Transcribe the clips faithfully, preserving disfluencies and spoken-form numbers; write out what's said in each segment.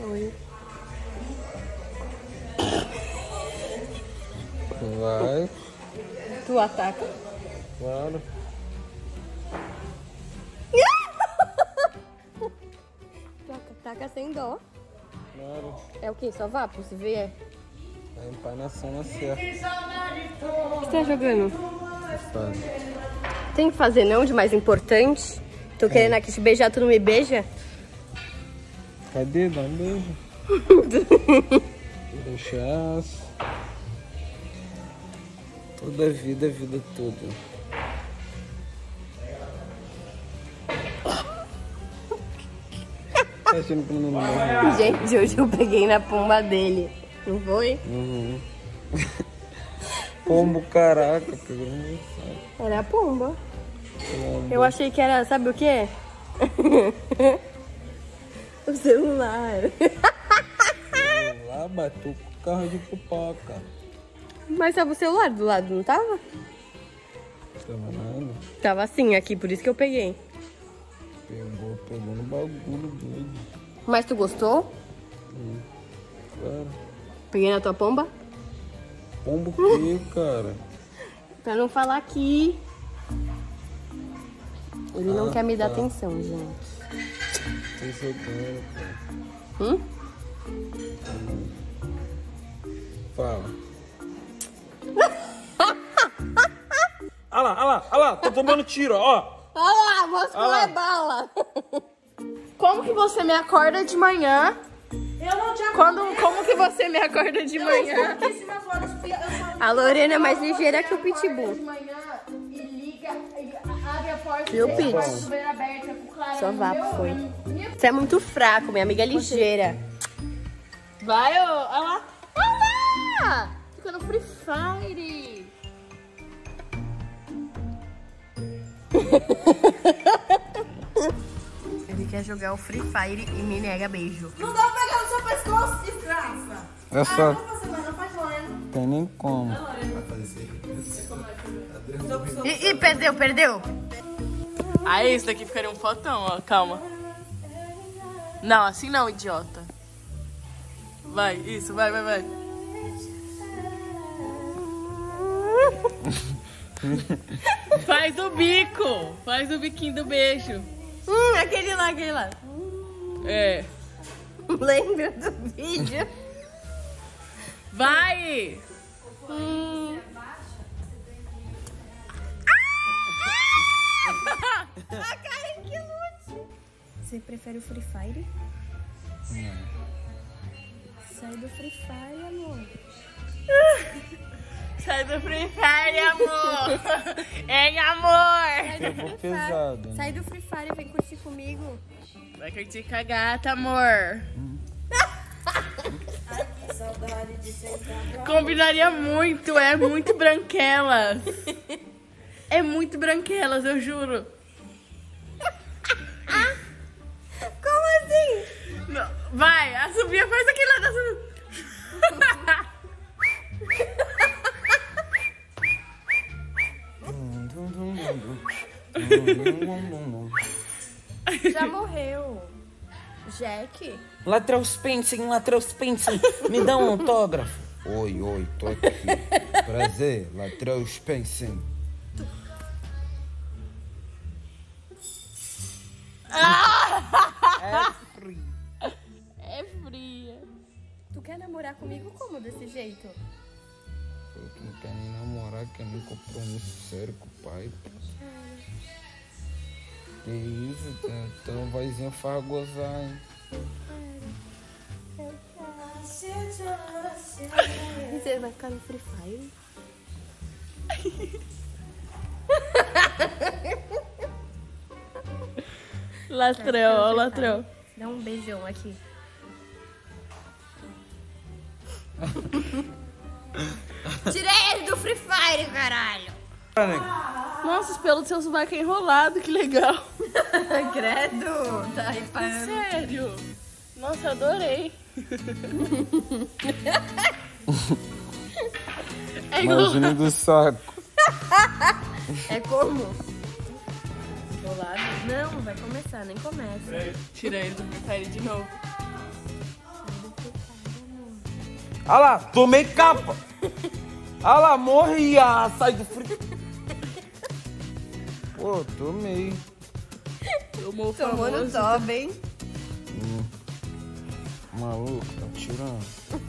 Foi. Vai. Tu ataca? Claro. Tu ataca sem dó. Claro. É o quê? Só vapo, se vier? É empanação na serra. O que você tá jogando? Faz. Tem que fazer não de mais importante? Tô querendo aqui te beijar, tu não me beija? Cadê? Dá um beijo. Deixaço. Toda a vida, a vida toda. Tá achando que não vai? Gente, hoje eu peguei na pomba dele. Não foi? Uhum. Pombo, caraca, pegou no meu saco. Era a pomba. Pombo. Eu achei que era, sabe o quê? O celular. Lá bateu com o carro de pipoca. Mas tava o celular do lado, não tava? Tava nada. Tava assim aqui, por isso que eu peguei. Pegou, pegou no bagulho dele. Mas tu gostou? Hum, claro. Peguei na tua pomba? Pombo o quê, cara? Pra não falar aqui. Ele não Ah, quer me dar tá. atenção, gente. Tem certeza, cara. Hum? Fala. Olha lá, olha lá, olha lá, tô tomando tiro, ó. Olha lá, músculo Olha lá. é bala. Como que você me acorda de manhã? Eu não te Quando, como que você me acorda de manhã? pouquíssimas horas, eu só A Lorena é mais ligeira que o Pitbull. de manhã e liga, e abre a porta Viu, e Pete? deixa a porta super aberta com claro. Só vapo foi. Você é muito fraco, minha amiga é ligeira. Vai, ó, olha lá. Olha lá! Fica no Free Fire. Ele quer jogar o Free Fire e me nega beijo. Não dá pra pegar no seu pescoço, desgraça. É Ah, só. não fazer mais, não faz Lorena. Tem nem como. Ih, ih, perdeu, perdeu. Aí, esse daqui ficaria um fotão, ó. Calma. Não, assim não, idiota. Vai, isso, vai, vai, vai. Faz o bico. Faz o biquinho do beijo. Hum, aquele lá, aquele lá. É. Lembra do vídeo? Vai! Hum. A Karen que lute. Você prefere o Free Fire? Sai do Free Fire, amor. Sai do Free Fire, amor! Hein, amor! Sai do Free pesado, Fire. né? Sai do Free Fire, vem curtir comigo. Vai curtir com a gata, amor. Combinaria muito, é muito branquelas. É muito branquelas, eu juro. Como assim? Não, vai, a Sofia faz aquele lá da Sofia. Já morreu. Jack? Latrell Spencer, Latrell Spencer, me dá um autógrafo. Oi, oi, tô aqui. Prazer, Latrell Spencer. É frio. É fria. Tu quer namorar comigo como desse jeito? Falou que não quer nem namorar, quer nem compromisso sério com o pai. Que isso, então a vozinha faz gozar, hein? Você vai ficar no Free Fire? Latrel, ó, Latrel. Dá um beijão aqui. Tirei ele do Free Fire, caralho! Nossa, os pelos do seu sovaco é enrolado, que legal. Credo! Tá reparando? Sério? Nossa, eu adorei. É igual... Imagina do saco. É como? Do lado? Não, vai começar, nem começa. Tira ele do Free Fire de novo. Olha lá, tomei capa. Olha lá, morri. Ah, sai do frio. Pô, tomei. Tomou Tomou no top, hein? Hum. Maluco, tá tirando.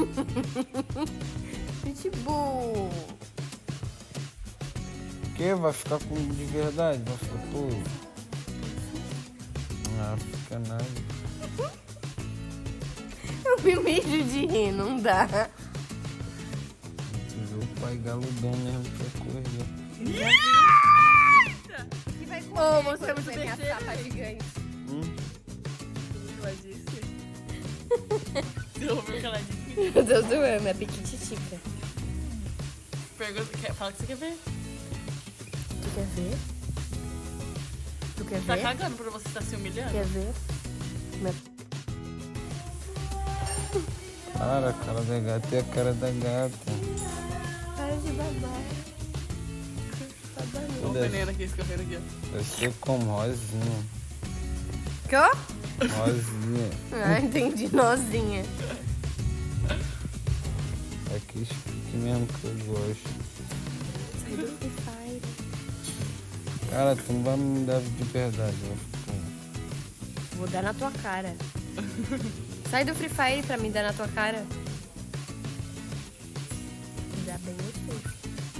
Pitbull. Que? Vai ficar com de verdade? Vai ficar todo? Ah, fica nada. Eu me mijo de rir, não dá. Tu viu o pai galudão mesmo que vai correr. Que vai Ô, correr você é quando muito vê minha besteira, capa hein? gigante. Hum? Ela disse. Você ouviu o que ela disse? Meu Deus do céu, minha piquititica. Pergunta, quer, fala o que você quer ver. Tu quer ver? Tu quer Tá ver? cagando por você estar se humilhando? Quer ver? Minha... Cara, a cara da gata é a cara da gata. Para de babar. Olha o veneno aqui escorrendo aqui, ó. Vai ser como rosinha. Que ó? Rosinha. Ah, entendi. Nozinha. É que que mesmo que eu gosto. Sai do Free Fire. Cara, tu não vai me dar de verdade. Vai ficar... Vou dar na tua cara. Sai do Free Fire pra me dar na tua cara. Dá bem gostoso.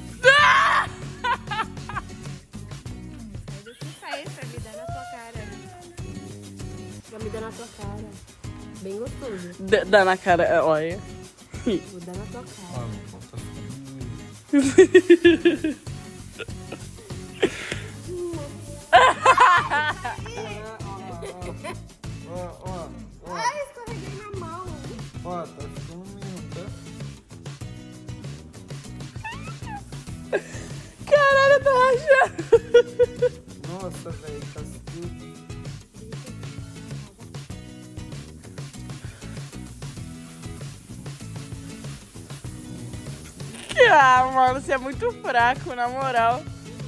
Sai do Free Fire pra me dar na tua cara. Pra me dar na tua cara. Bem gostoso. D- Dá na cara, é, olha. Vou dar na tua cara. Ah, meu pau tá ficando... Ó, ó, ó. Ai, escorreguei na mão. Ó, tá ficando mesmo, tá? Caralho, eu tô rachando. Nossa, velho, tá tudo. Ah, mano, você é muito fraco, na moral.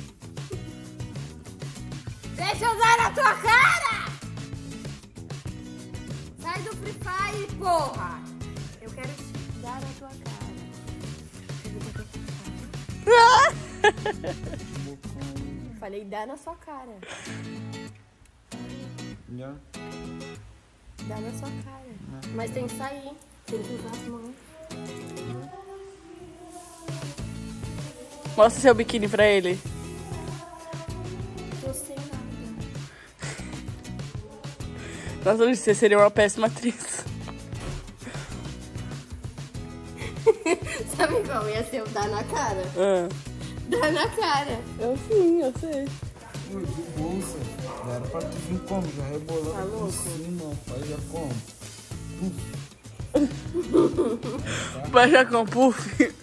Deixa eu dar na tua cara! Sai do Free Fire, porra! Eu quero te dar na tua cara. Eu vou dar na tua cara. Eu falei, dá na sua cara. Já? Dá na sua cara. Mas tem que sair. Tem que usar as mãos. Mostra seu biquíni pra ele. Tô sem nada. Nossa, Luiz, você seria uma péssima atriz. Sabe qual ia ser o dar na cara? Ah. Dar na cara. Eu sim, eu sei. Ui, de bolsa. Já era pra tu vir como? Já rebolando Tá por louco? cima. Faz já como? Vai já com puff.